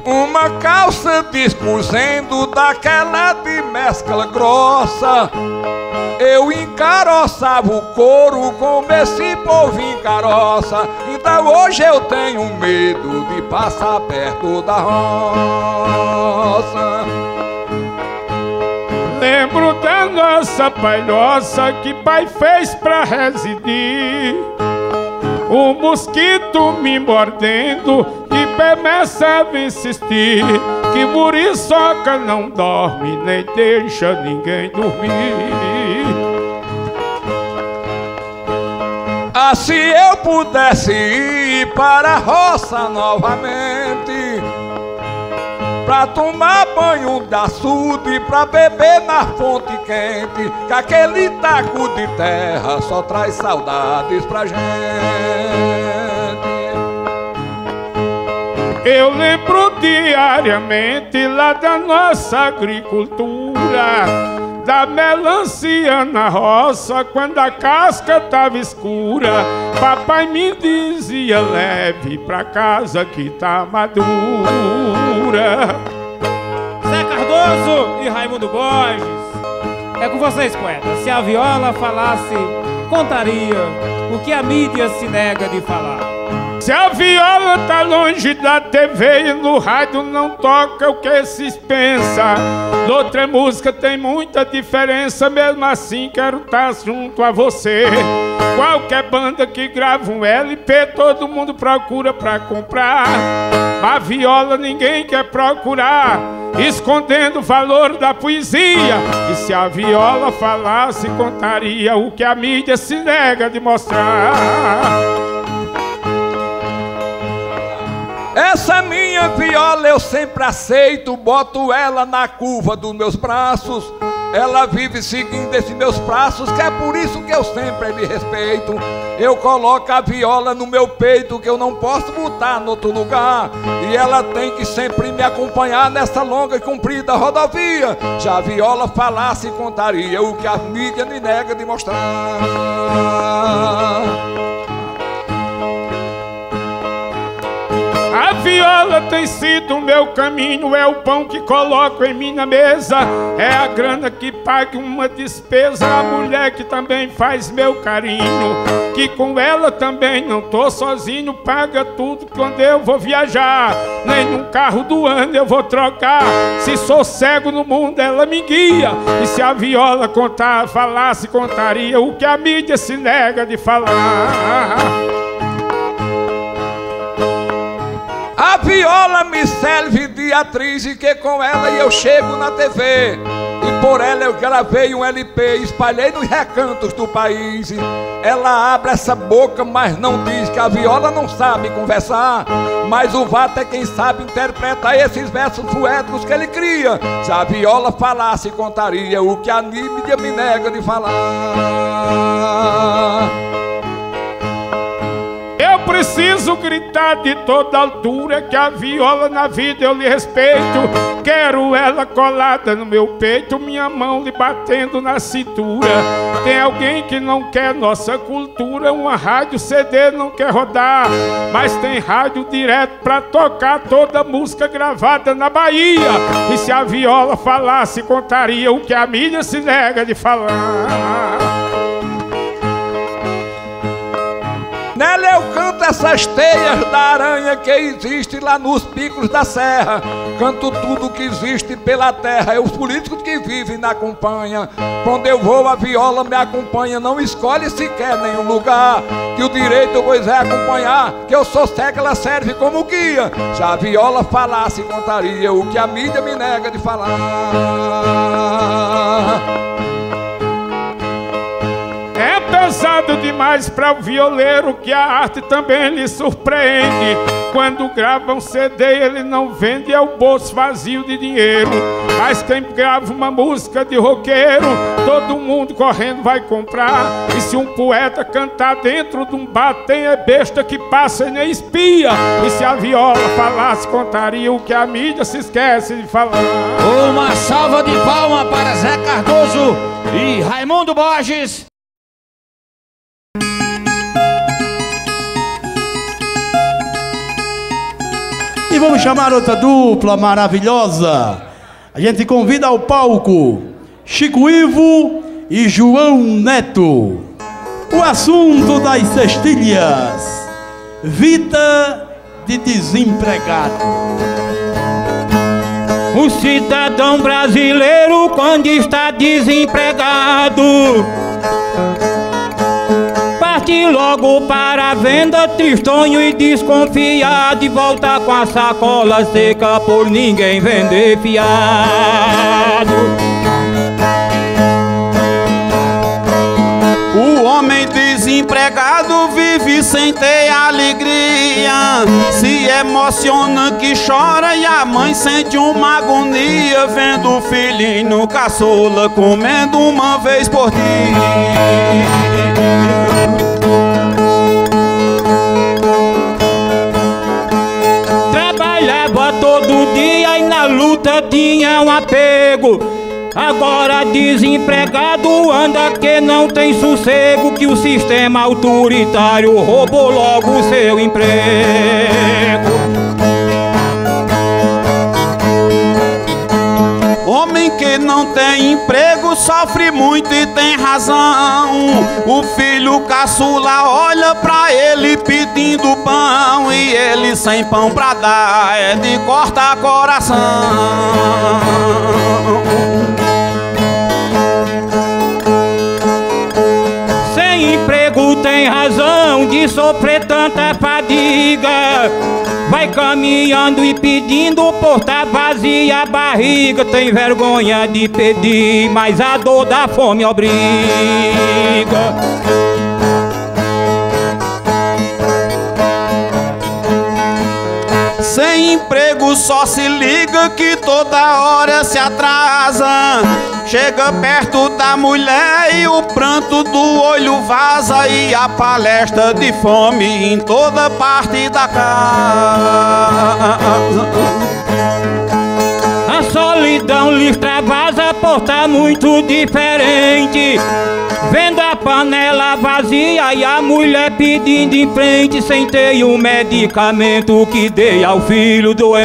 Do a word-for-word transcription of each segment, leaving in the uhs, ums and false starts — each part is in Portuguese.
Uma calça descozendo daquela de mescla grossa, eu encaroçava o couro como esse povo encaroça. Então hoje eu tenho medo de passar perto da roça. Lembro da nossa palhoça que pai fez pra residir, o mosquito me mordendo e começava a insistir que muriçoca não dorme nem deixa ninguém dormir. Ah, se eu pudesse ir para a roça novamente, pra tomar banho de açude, pra beber na fonte quente, que aquele taco de terra só traz saudades pra gente. Eu lembro diariamente lá da nossa agricultura, da melancia na roça, quando a casca tava escura, papai me dizia: leve pra casa que tá madura. Zé Cardoso e Raimundo Borges, é com vocês, poeta. Se a viola falasse, contaria o que a mídia se nega de falar. Se a viola tá longe da T V e no rádio não toca o que se pensa, outra música tem muita diferença, mesmo assim quero estar junto a você. Qualquer banda que grava um L P todo mundo procura pra comprar, a viola ninguém quer procurar, escondendo o valor da poesia. E se a viola falasse, contaria o que a mídia se nega de mostrar. Essa minha viola eu sempre aceito, boto ela na curva dos meus braços. Ela vive seguindo esses meus passos, que é por isso que eu sempre lhe respeito. Eu coloco a viola no meu peito, que eu não posso botar em outro lugar, e ela tem que sempre me acompanhar nessa longa e comprida rodovia. Já a viola falasse, contaria o que a mídia me nega de mostrar. A viola tem sido o meu caminho, é o pão que coloco em minha mesa, é a grana que paga uma despesa, a mulher que também faz meu carinho, que com ela também não tô sozinho, paga tudo quando eu vou viajar, nem num carro do ano eu vou trocar. Se sou cego no mundo ela me guia, e se a viola contar, falasse, contaria o que a mídia se nega de falar. A viola me serve de atriz, e que com ela eu chego na T V, e por ela eu gravei um L P, espalhei nos recantos do país. Ela abre essa boca, mas não diz, que a viola não sabe conversar, mas o vato é quem sabe interpretar esses versos poéticos que ele cria. Se a viola falasse, contaria o que a mídia me nega de falar. Eu preciso gritar de toda altura que a viola na vida eu lhe respeito. Quero ela colada no meu peito, minha mão lhe batendo na cintura. Tem alguém que não quer nossa cultura, uma rádio C D não quer rodar, mas tem rádio direto pra tocar toda música gravada na Bahia. E se a viola falasse, contaria o que a mídia se nega de falar. Nela eu canto essas teias da aranha que existe lá nos picos da serra. Canto tudo que existe pela terra, é os políticos que vivem na campanha. Quando eu vou a viola me acompanha, não escolhe sequer nenhum lugar, que o direito pois é acompanhar, que eu sou cego, ela serve como guia. Se a viola falasse, contaria o que a mídia me nega de falar. É pesado demais para o violeiro que a arte também lhe surpreende. Quando grava um C D ele não vende, é o bolso vazio de dinheiro. Mas quem grava uma música de roqueiro, todo mundo correndo vai comprar. E se um poeta cantar dentro de um bar, tem é besta que passa e nem espia. E se a viola falasse, contaria o que a mídia se esquece de falar. Uma salva de palmas para Zé Cardoso e Raimundo Borges. E vamos chamar outra dupla maravilhosa. A gente convida ao palco Chico Ivo e João Neto. O assunto das cestilhas: vida de desempregado. O cidadão brasileiro, quando está desempregado, parte logo para a venda, tristonho e desconfiado, e volta com a sacola seca por ninguém vender fiado. O homem desempregado vive sem ter alegria, se emociona que chora e a mãe sente uma agonia, vendo o filhinho caçula comendo uma vez por dia. Trabalhava todo dia e na luta tinha um apego. Agora desempregado anda que não tem sossego, que o sistema autoritário roubou logo o seu emprego. Homem que não tem emprego sofre muito e tem razão. O filho caçula olha pra ele pedindo pão, e ele sem pão pra dar é de cortar coração. Tem razão de sofrer tanta fadiga, vai caminhando e pedindo por tá vazia a barriga. Tem vergonha de pedir, mas a dor da fome obriga. Sem emprego só se liga que toda hora se atrasa. Chega perto da mulher e o pranto do olho vaza, e a palestra de fome em toda parte da casa. A solidão lhe extravasa por tá muito diferente, vendo a panela vazia e a mulher pedindo em frente, sem ter um medicamento que dê ao filho doente.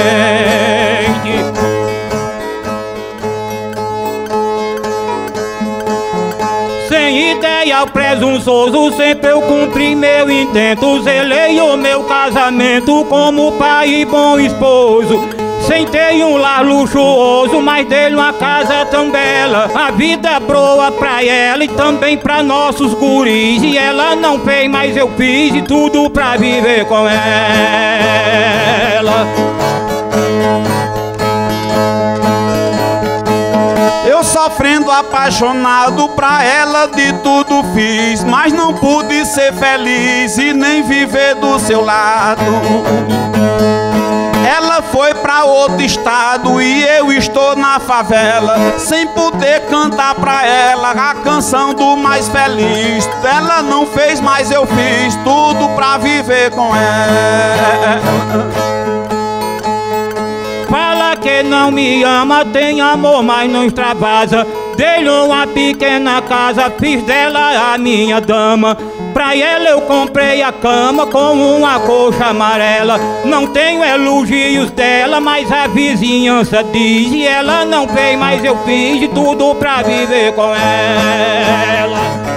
Sem ideia presunçoso, sempre eu cumpri meu intento, zelei o meu casamento como pai e bom esposo. Sem ter um lar luxuoso, mas dele uma casa tão bela, a vida boa pra ela e também pra nossos guris. E ela não fez, mas eu fiz de tudo pra viver com ela. Eu sofrendo apaixonado pra ela de tudo fiz, mas não pude ser feliz e nem viver do seu lado. Ela foi pra outro estado e eu estou na favela, sem poder cantar pra ela a canção do mais feliz. Ela não fez, mas eu fiz tudo pra viver com ela. Fala que não me ama, tem amor, mas não extravasa. Dei-lhe uma pequena casa, fiz dela a minha dama. Pra ela eu comprei a cama com uma coxa amarela. Não tenho elogios dela, mas a vizinhança diz. E ela não fez, mas eu fiz de tudo pra viver com ela.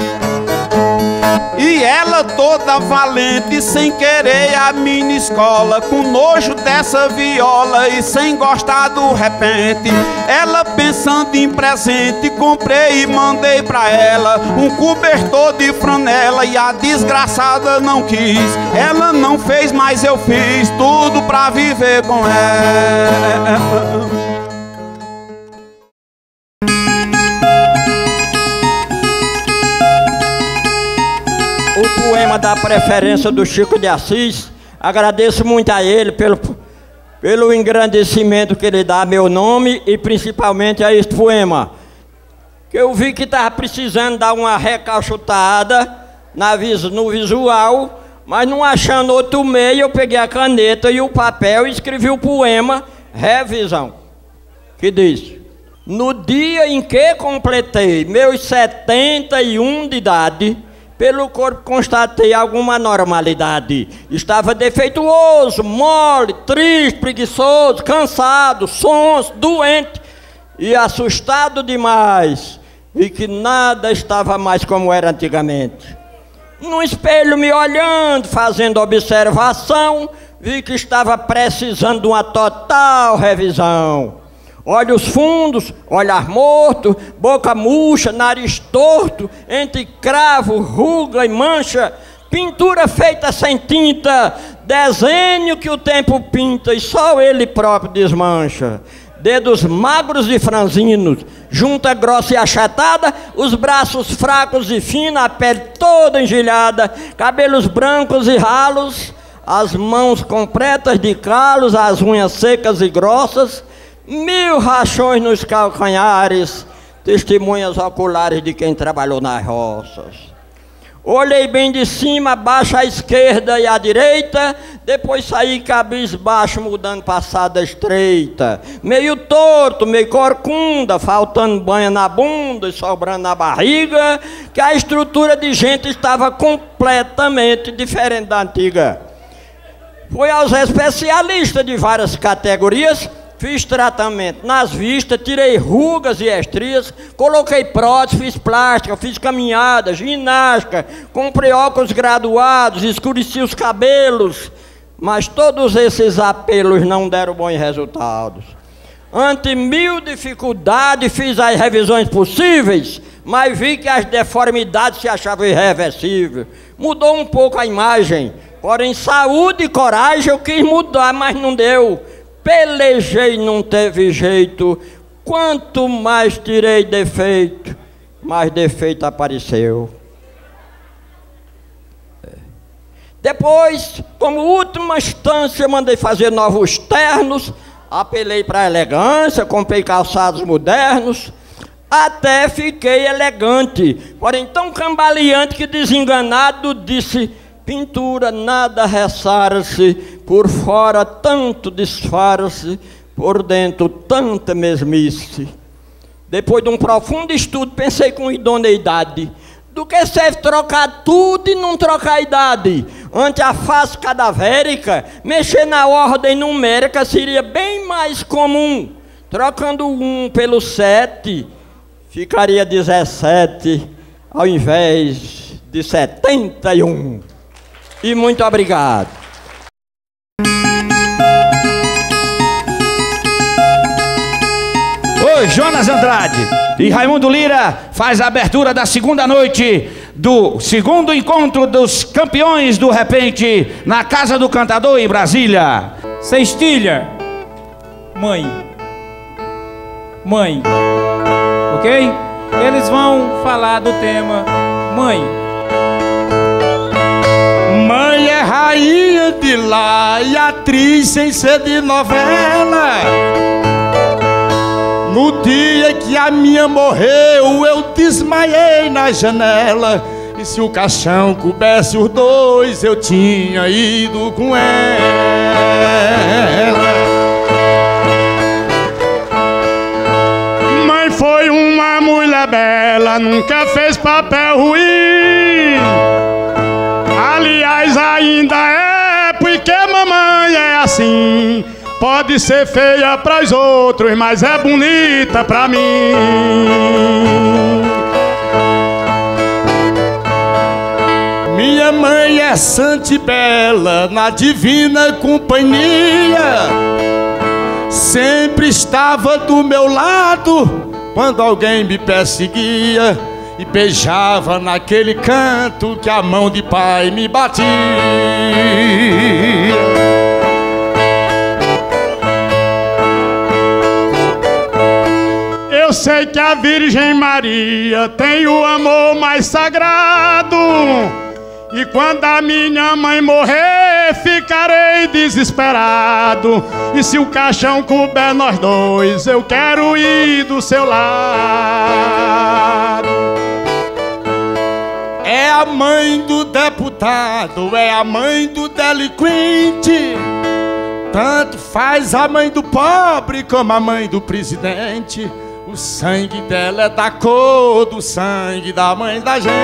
E ela toda valente, sem querer a minha escola, com nojo dessa viola e sem gostar do repente. Ela pensando em presente, comprei e mandei pra ela um cobertor de franela, e a desgraçada não quis. Ela não fez, mas eu fiz tudo pra viver com ela. O poema da preferência do Chico de Assis, agradeço muito a ele pelo, pelo engrandecimento que ele dá a meu nome e principalmente a este poema, que eu vi que estava precisando dar uma recalchutada na, no visual, mas não achando outro meio, eu peguei a caneta e o papel e escrevi o poema Revisão, que diz: no dia em que completei meus setenta e um de idade, Pelo corpo constatei alguma anormalidade. Estava defeituoso, mole, triste, preguiçoso, cansado, sonso, doente e assustado demais. Vi que nada estava mais como era antigamente. No espelho, me olhando, fazendo observação, vi que estava precisando de uma total revisão. Olhos fundos, olhar morto, boca murcha, nariz torto, entre cravo, ruga e mancha, pintura feita sem tinta, desenho que o tempo pinta e só ele próprio desmancha. Dedos magros e franzinos, junta grossa e achatada, os braços fracos e finos, a pele toda engilhada, cabelos brancos e ralos, as mãos completas de calos, as unhas secas e grossas, mil rachões nos calcanhares, testemunhas oculares de quem trabalhou nas roças. Olhei bem de cima, abaixo à esquerda e à direita, depois saí cabisbaixo, mudando passada estreita, meio torto, meio corcunda, faltando banha na bunda e sobrando na barriga, que a estrutura de gente estava completamente diferente da antiga. Fui aos especialistas de várias categorias, fiz tratamento nas vistas, tirei rugas e estrias, coloquei prótese, fiz plástica, fiz caminhada, ginástica, comprei óculos graduados, escureci os cabelos, mas todos esses apelos não deram bons resultados. Ante mil dificuldades, fiz as revisões possíveis, mas vi que as deformidades se achavam irreversíveis. Mudou um pouco a imagem, porém saúde e coragem eu quis mudar, mas não deu. Pelejei, não teve jeito. Quanto mais tirei defeito, mais defeito apareceu. Depois, como última instância, mandei fazer novos ternos, apelei para a elegância, comprei calçados modernos, até fiquei elegante, porém tão cambaleante que desenganado disse: pintura nada ressara-se, por fora tanto disfarce, por dentro tanta mesmice. Depois de um profundo estudo, pensei com idoneidade: do que serve trocar tudo e não trocar a idade? Ante a face cadavérica, mexer na ordem numérica seria bem mais comum. Trocando um pelo sete, ficaria dezessete, ao invés de setenta e um. E muito obrigado. Oi, Jonas Andrade e Raimundo Lira faz a abertura da segunda noite do segundo encontro dos campeões do Repente na Casa do Cantador em Brasília. Cestilha, mãe, mãe, ok? Eles vão falar do tema mãe. Mãe é rainha de lá e atriz sem ser de novela. No dia que a minha morreu, eu desmaiei na janela. E se o caixão coubesse os dois, eu tinha ido com ela. Mãe foi uma mulher bela, nunca fez papel ruim. Aliás, ainda é porque mamãe é assim. Pode ser feia pras outros, mas é bonita pra mim. Minha mãe é santa e bela, na divina companhia. Sempre estava do meu lado quando alguém me perseguia, e beijava naquele canto que a mão de pai me batia. Eu sei que a Virgem Maria tem o amor mais sagrado, e quando a minha mãe morrer, ficarei desesperado. E se o caixão couber nós dois, eu quero ir do seu lado. É a mãe do deputado, é a mãe do delinquente. Tanto faz a mãe do pobre como a mãe do presidente. O sangue dela é da cor do sangue da mãe da gente.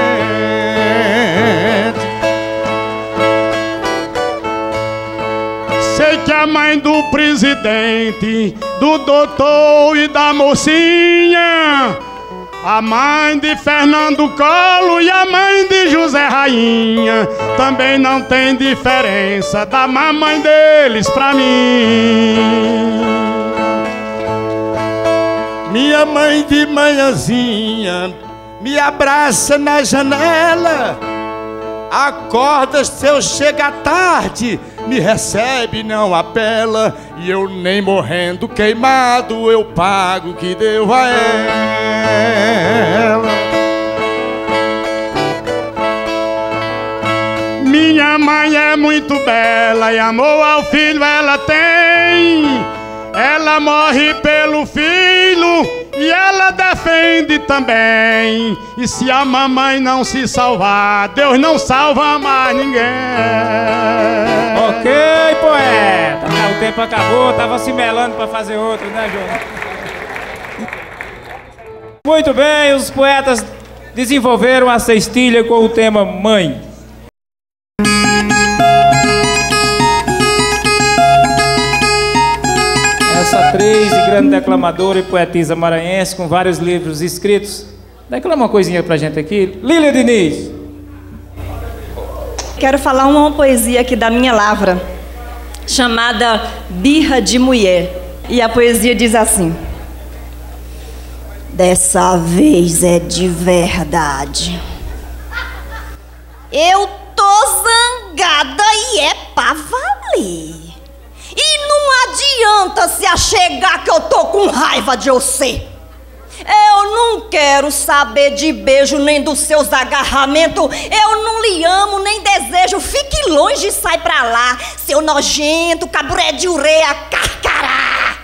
Sei que a mãe do presidente, do doutor e da mocinha, a mãe de Fernando Collor e a mãe de José Rainha, também não tem diferença da mamãe deles pra mim. Minha mãe de manhãzinha me abraça na janela, acorda se eu chegar tarde, me recebe, não apela, e eu nem morrendo queimado eu pago o que devo a ela. Minha mãe é muito bela e amor ao filho ela tem. Ela morre pelo filho e ela defende também. E se a mamãe não se salvar, Deus não salva mais ninguém. Ok, poeta. O tempo acabou, tava se melando pra fazer outro, né, João? Muito bem, os poetas desenvolveram a cestilha com o tema mãe. Essa atriz e grande declamadora e poetisa maranhense com vários livros escritos. Declama uma coisinha pra gente aqui. Lília Diniz. Quero falar uma poesia aqui da minha lavra, chamada Birra de Mulher. E a poesia diz assim: dessa vez é de verdade. Eu tô zangada e é pra valer. E não adianta se achegar que eu tô com raiva de você. Eu não quero saber de beijo nem dos seus agarramentos. Eu não lhe amo nem desejo. Fique longe e sai pra lá, seu nojento, caburé de ureia, carcará.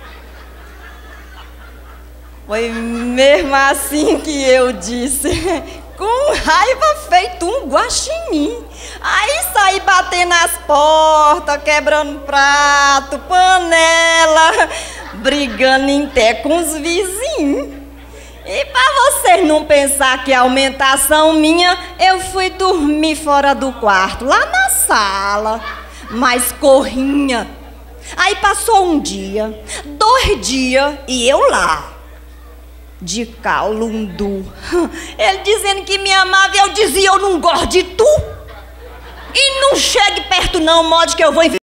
Foi mesmo assim que eu disse, com raiva feito um guaxinim. Aí saí batendo nas portas, quebrando prato, panela, brigando até com os vizinhos. E pra vocês não pensar que é aumentação minha, eu fui dormir fora do quarto, lá na sala, mas corrinha. Aí passou um dia, dois dias e eu lá, de calundu. Ele dizendo que me amava e eu dizia, eu não gosto de tu. E não chegue perto não, mode que eu vou